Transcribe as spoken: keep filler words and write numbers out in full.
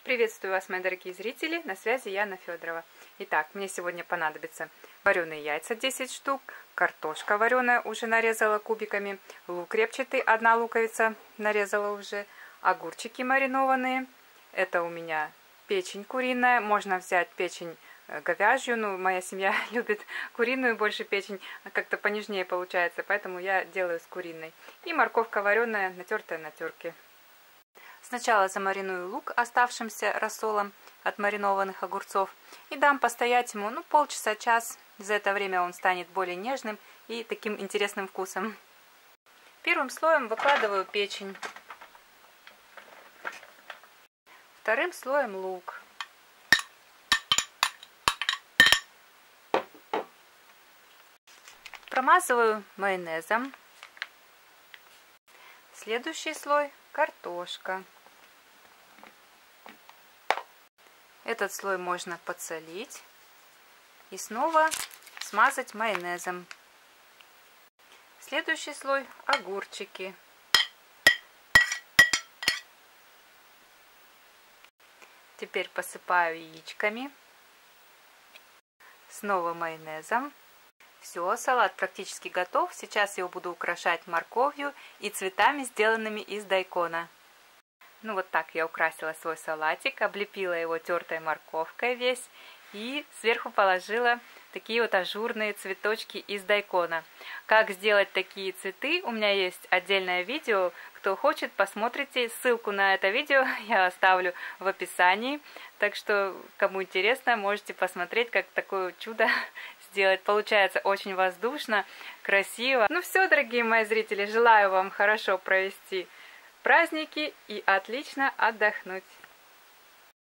Приветствую вас, мои дорогие зрители, на связи Яна Федорова. Итак, мне сегодня понадобится вареные яйца десять штук, картошка вареная уже нарезала кубиками, лук репчатый, одна луковица нарезала уже, огурчики маринованные, это у меня печень куриная, можно взять печень говяжью, но моя семья любит куриную больше печень, как-то понежнее получается, поэтому я делаю с куриной. И морковка вареная, натертая на терке. Сначала замариную лук оставшимся рассолом от маринованных огурцов и дам постоять ему ну, полчаса-час. За это время он станет более нежным и таким интересным вкусом. Первым слоем выкладываю печень. Вторым слоем лук. Промазываю майонезом. Следующий слой картошка. Этот слой можно подсолить и снова смазать майонезом. Следующий слой огурчики. Теперь посыпаю яичками. Снова майонезом. Все, салат практически готов. Сейчас я его буду украшать морковью и цветами, сделанными из дайкона. Ну вот так я украсила свой салатик, облепила его тертой морковкой весь и сверху положила такие вот ажурные цветочки из дайкона. Как сделать такие цветы, у меня есть отдельное видео. Кто хочет, посмотрите. Ссылку на это видео я оставлю в описании. Так что, кому интересно, можете посмотреть, как такое чудо сделать. Получается очень воздушно, красиво. Ну все, дорогие мои зрители, желаю вам хорошо провести праздники и отлично отдохнуть.